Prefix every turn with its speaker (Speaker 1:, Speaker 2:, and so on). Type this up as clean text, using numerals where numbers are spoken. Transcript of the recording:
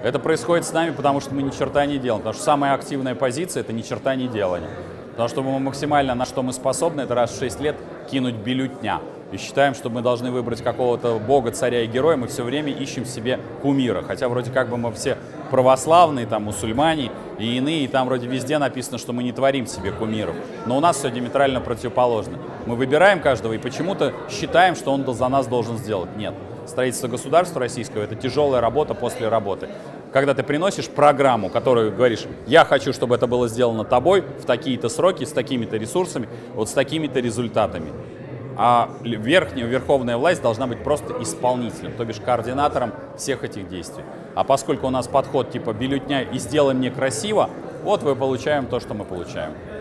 Speaker 1: Это происходит с нами, потому что мы ни черта не делаем. Потому что самая активная позиция – это ни черта не делание. Потому что мы максимально, на что мы способны, это раз в 6 лет кинуть бюллетня. И считаем, что мы должны выбрать какого-то бога, царя и героя, мы все время ищем себе кумира. Хотя вроде как бы мы все православные, там, мусульмане и иные, и там вроде везде написано, что мы не творим себе кумиров. Но у нас все диаметрально противоположно. Мы выбираем каждого и почему-то считаем, что он за нас должен сделать. Нет. Строительство государства российского – это тяжелая работа после работы. Когда ты приносишь программу, которую говоришь, я хочу, чтобы это было сделано тобой в такие-то сроки, с такими-то ресурсами, вот с такими-то результатами. А верховная власть должна быть просто исполнителем, то бишь координатором всех этих действий. А поскольку у нас подход типа бюллетня и сделай мне красиво, вот мы получаем то, что мы получаем.